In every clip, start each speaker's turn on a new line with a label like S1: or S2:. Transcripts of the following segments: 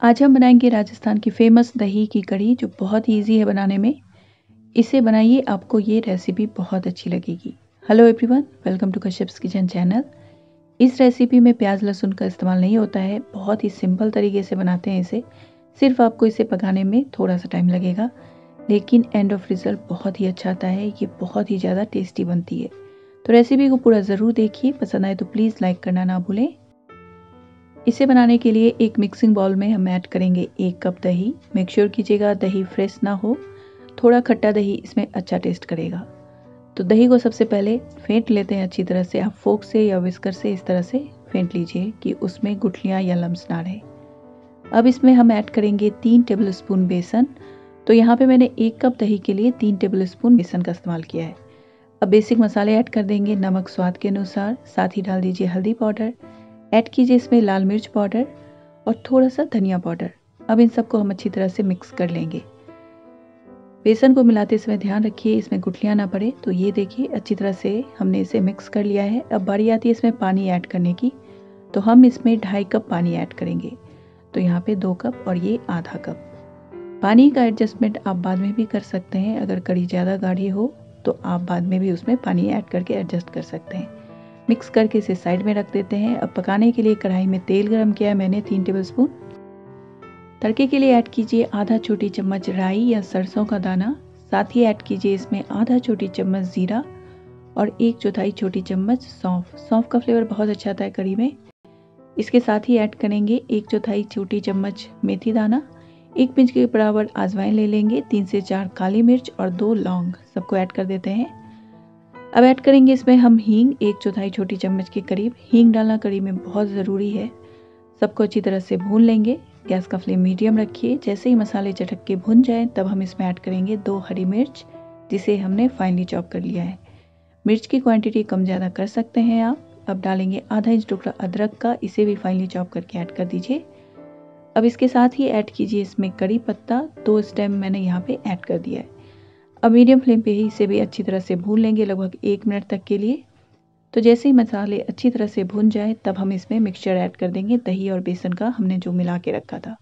S1: आज हम बनाएंगे राजस्थान की फेमस दही की कढ़ी, जो बहुत ही ईजी है बनाने में। इसे बनाइए, आपको ये रेसिपी बहुत अच्छी लगेगी। Hello everyone, welcome to Kashyap's kitchen channel. इस रेसिपी में प्याज लहसुन का इस्तेमाल नहीं होता है, बहुत ही सिंपल तरीके से बनाते हैं इसे। सिर्फ आपको इसे पकाने में थोड़ा सा टाइम लगेगा, लेकिन एंड ऑफ रिजल्ट बहुत ही अच्छा आता है। ये बहुत ही ज़्यादा टेस्टी बनती है। तो रेसिपी को पूरा ज़रूर देखिए, पसंद आए तो प्लीज़ लाइक करना ना भूलें। इसे बनाने के लिए एक मिक्सिंग बाउल में हम ऐड करेंगे 1 कप दही। मेक श्योर कीजिएगा दही फ्रेश ना हो, थोड़ा खट्टा दही इसमें अच्छा टेस्ट करेगा। तो दही को सबसे पहले फेंट लेते हैं अच्छी तरह से। आप फोक से या विस्कर से इस तरह से फेंट लीजिए कि उसमें गुठलियाँ या लम्स ना रहे। अब इसमें हम ऐड करेंगे 3 टेबलस्पून बेसन। तो यहाँ पे मैंने 1 कप दही के लिए 3 टेबलस्पून बेसन का इस्तेमाल किया है। अब बेसिक मसाले ऐड कर देंगे, नमक स्वाद के अनुसार, साथ ही डाल दीजिए हल्दी पाउडर, ऐड कीजिए इसमें लाल मिर्च पाउडर और थोड़ा सा धनिया पाउडर। अब इन सबको हम अच्छी तरह से मिक्स कर लेंगे। बेसन को मिलाते समय ध्यान रखिए इसमें गुठलियाँ ना पड़े। तो ये देखिए अच्छी तरह से हमने इसे मिक्स कर लिया है। अब बारी आती है इसमें पानी ऐड करने की। तो हम इसमें 2.5 कप पानी ऐड करेंगे। तो यहाँ पे 2 कप और ये आधा कप। पानी का एडजस्टमेंट आप बाद में भी कर सकते हैं। अगर कढ़ी ज़्यादा गाढ़ी हो तो आप बाद में भी उसमें पानी ऐड करके एडजस्ट कर सकते हैं। मिक्स करके इसे साइड में रख देते हैं। अब पकाने के लिए कढ़ाई में तेल गरम किया है मैंने 3 टेबलस्पून। तड़के के लिए ऐड कीजिए आधा छोटी चम्मच राई या सरसों का दाना, साथ ही ऐड कीजिए इसमें आधा छोटी चम्मच जीरा और 1/4 छोटी चम्मच सौंफ। सौंफ का फ्लेवर बहुत अच्छा आता है कढ़ी में। इसके साथ ही ऐड करेंगे 1/4 छोटी चम्मच मेथी दाना, 1 पिंच के बराबर अजवाइन ले लेंगे, 3 से 4 काली मिर्च और 2 लौंग, सबको ऐड कर देते हैं। अब ऐड करेंगे इसमें हम हींग, 1/4 छोटी चम्मच के करीब। हींग डालना कढ़ी में बहुत ज़रूरी है। सबको अच्छी तरह से भून लेंगे। गैस का फ्लेम मीडियम रखिए। जैसे ही मसाले चटक के भुन जाएं तब हम इसमें ऐड करेंगे 2 हरी मिर्च, जिसे हमने फाइनली चॉप कर लिया है। मिर्च की क्वांटिटी कम ज़्यादा कर सकते हैं आप। अब डालेंगे आधा इंच टुकड़ा अदरक का, इसे भी फाइनली चॉप करके ऐड कर दीजिए। अब इसके साथ ही ऐड कीजिए इसमें कड़ी पत्ता, 2 स्टेम मैंने यहाँ पे ऐड कर दिया है। अब मीडियम फ्लेम पे ही इसे भी अच्छी तरह से भून लेंगे, लगभग 1 मिनट तक के लिए। तो जैसे ही मसाले अच्छी तरह से भुन जाए तब हम इसमें मिक्सचर ऐड कर देंगे, दही और बेसन का हमने जो मिला के रखा था।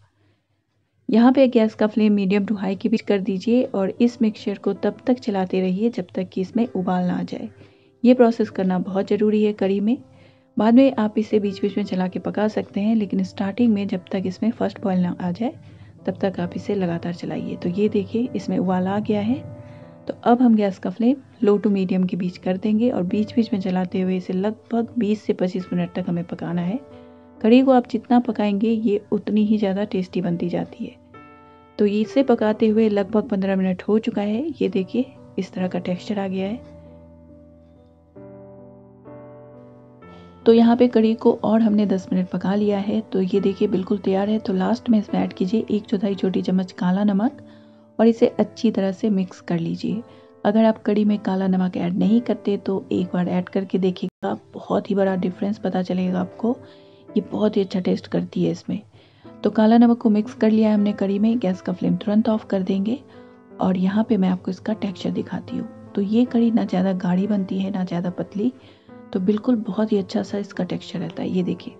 S1: यहाँ पे गैस का फ्लेम मीडियम टू हाई के बीच कर दीजिए और इस मिक्सचर को तब तक चलाते रहिए जब तक कि इसमें उबाल ना आ जाए। ये प्रोसेस करना बहुत ज़रूरी है कढ़ी में। बाद में आप इसे बीच बीच में चला के पका सकते हैं, लेकिन स्टार्टिंग में जब तक इसमें फर्स्ट बॉयल ना आ जाए तब तक आप इसे लगातार चलाइए। तो ये देखिए इसमें उबाल आ गया है। तो अब हम गैस का फ्लेम लो टू मीडियम के बीच कर देंगे और बीच बीच में चलाते हुए इसे लगभग 20 से 25 मिनट तक हमें पकाना है। कढ़ी को आप जितना पकाएंगे ये उतनी ही ज़्यादा टेस्टी बनती जाती है। तो इसे पकाते हुए लगभग 15 मिनट हो चुका है। ये देखिए इस तरह का टेक्सचर आ गया है। तो यहाँ पे कढ़ी को और हमने 10 मिनट पका लिया है। तो ये देखिए बिल्कुल तैयार है। तो लास्ट में इसमें ऐड कीजिए 1/4 छोटी चम्मच काला नमक और इसे अच्छी तरह से मिक्स कर लीजिए। अगर आप कढ़ी में काला नमक ऐड नहीं करते तो एक बार ऐड करके देखिएगा, बहुत ही बड़ा डिफरेंस पता चलेगा आपको। ये बहुत ही अच्छा टेस्ट करती है इसमें। तो काला नमक को मिक्स कर लिया है हमने कढ़ी में। गैस का फ्लेम तुरंत ऑफ कर देंगे और यहाँ पे मैं आपको इसका टेक्स्चर दिखाती हूँ। तो ये कढ़ी ना ज़्यादा गाढ़ी बनती है ना ज़्यादा पतली, तो बिल्कुल बहुत ही अच्छा सा इसका टेक्स्चर रहता है। ये देखिए,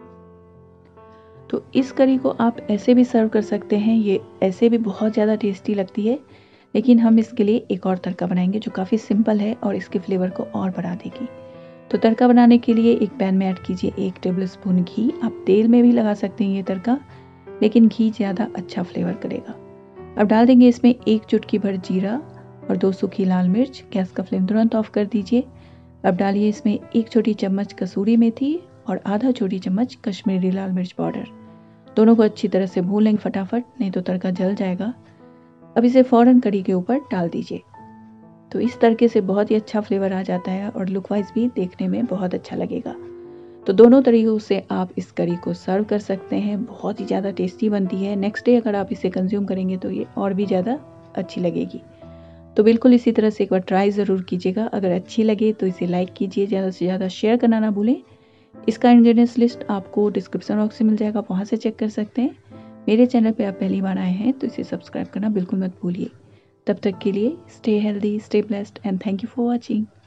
S1: तो इस करी को आप ऐसे भी सर्व कर सकते हैं, ये ऐसे भी बहुत ज़्यादा टेस्टी लगती है। लेकिन हम इसके लिए एक और तड़का बनाएंगे जो काफ़ी सिंपल है और इसके फ्लेवर को और बढ़ा देगी। तो तड़का बनाने के लिए एक पैन में ऐड कीजिए 1 टेबलस्पून घी। आप तेल में भी लगा सकते हैं ये तड़का, लेकिन घी ज़्यादा अच्छा फ्लेवर करेगा। अब डाल देंगे इसमें 1 चुटकी भर जीरा और 2 सूखी लाल मिर्च। गैस का फ्लेम तुरंत ऑफ कर दीजिए। अब डालिए इसमें 1 छोटी चम्मच कसूरी मेथी और आधा छोटी चम्मच कश्मीरी लाल मिर्च पाउडर। दोनों को अच्छी तरह से भून लेंगे फटाफट, नहीं तो तड़का जल जाएगा। अब इसे फ़ौरन कढ़ी के ऊपर डाल दीजिए। तो इस तरीके से बहुत ही अच्छा फ्लेवर आ जाता है और लुक वाइज भी देखने में बहुत अच्छा लगेगा। तो दोनों तरीकों से आप इस कढ़ी को सर्व कर सकते हैं। बहुत ही ज़्यादा टेस्टी बनती है। नेक्स्ट डे अगर आप इसे कंज्यूम करेंगे तो ये और भी ज़्यादा अच्छी लगेगी। तो बिल्कुल इसी तरह से एक बार ट्राई ज़रूर कीजिएगा। अगर अच्छी लगे तो इसे लाइक कीजिए, ज़्यादा से ज़्यादा शेयर करना ना भूलें। इसका इंग्रेडिएंट्स लिस्ट आपको डिस्क्रिप्शन बॉक्स में मिल जाएगा, वहाँ से चेक कर सकते हैं। मेरे चैनल पे आप पहली बार आए हैं तो इसे सब्सक्राइब करना बिल्कुल मत भूलिए। तब तक के लिए stay healthy, stay blessed and thank you for watching.